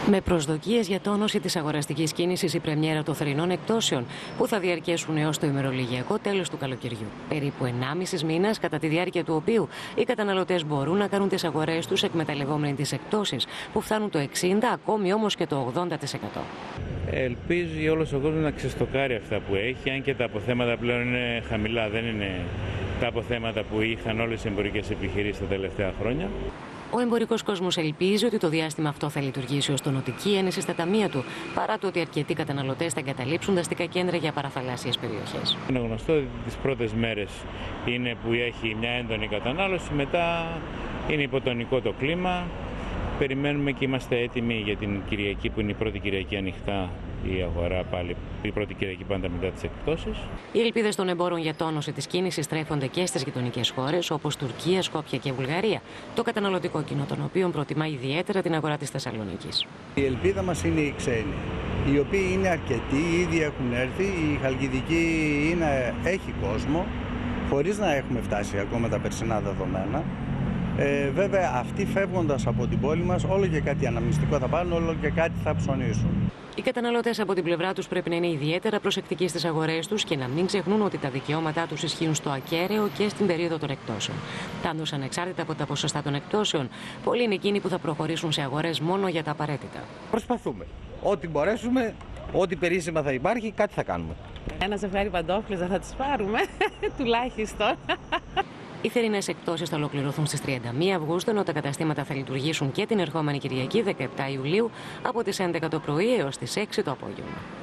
Με προσδοκίες για τόνωση της αγοραστικής κίνησης η πρεμιέρα των θερινών εκπτώσεων, που θα διαρκέσουν έως το ημερολογιακό τέλος του καλοκαιριού. Περίπου 1,5 μήνας, κατά τη διάρκεια του οποίου οι καταναλωτές μπορούν να κάνουν τις αγορές τους εκμεταλλευόμενοι τις εκπτώσεις, που φτάνουν το 60%, ακόμη όμως και το 80%. Ελπίζει όλος ο κόσμος να ξεστοκάρει αυτά που έχει, αν και τα αποθέματα πλέον είναι χαμηλά, δεν είναι τα αποθέματα που είχαν όλες οι εμπορικές επιχειρήσεις τα τελευταία χρόνια. Ο εμπορικός κόσμος ελπίζει ότι το διάστημα αυτό θα λειτουργήσει ως τονωτική ένεση στα ταμεία του, παρά το ότι αρκετοί καταναλωτές θα εγκαταλείψουν τα αστικά κέντρα για παραθαλάσσιες περιοχές. Είναι γνωστό ότι τις πρώτες μέρες είναι που έχει μια έντονη κατανάλωση, μετά είναι υποτονικό το κλίμα. Περιμένουμε και είμαστε έτοιμοι για την Κυριακή, που είναι η πρώτη Κυριακή ανοιχτά η αγορά, πάλι η πρώτη Κυριακή πάντα μετά τις εκπτώσεις. Οι ελπίδες των εμπόρων για τόνωση της κίνησης στρέφονται και στις γειτονικές χώρες όπως Τουρκία, Σκόπια και Βουλγαρία, το καταναλωτικό κοινό των οποίων προτιμά ιδιαίτερα την αγορά της Θεσσαλονίκης. Η ελπίδα μας είναι οι ξένοι, οι οποίοι είναι αρκετοί, ήδη έχουν έρθει. Η Χαλκιδική έχει κόσμο, χωρίς να έχουμε φτάσει ακόμα τα περσινά δεδομένα. Βέβαια, αυτοί φεύγοντας από την πόλη μας, όλο και κάτι αναμνηστικό θα πάρουν, όλο και κάτι θα ψωνίσουν. Οι καταναλωτές από την πλευρά τους πρέπει να είναι ιδιαίτερα προσεκτικοί στις αγορές τους και να μην ξεχνούν ότι τα δικαιώματά τους ισχύουν στο ακέραιο και στην περίοδο των εκπτώσεων. Πάντως, ανεξάρτητα από τα ποσοστά των εκπτώσεων, πολλοί είναι εκείνοι που θα προχωρήσουν σε αγορές μόνο για τα απαραίτητα. Προσπαθούμε. Ό,τι μπορέσουμε, ό,τι περίσσημα θα υπάρχει, κάτι θα κάνουμε. Ένα ζευγάρι παντόφλες θα τις πάρουμε, τουλάχιστον. Οι θερινές εκπτώσεις θα ολοκληρωθούν στις 31 Αυγούστου, ενώ τα καταστήματα θα λειτουργήσουν και την ερχόμενη Κυριακή 17 Ιουλίου από τις 11 το πρωί έως τις 6 το απόγευμα.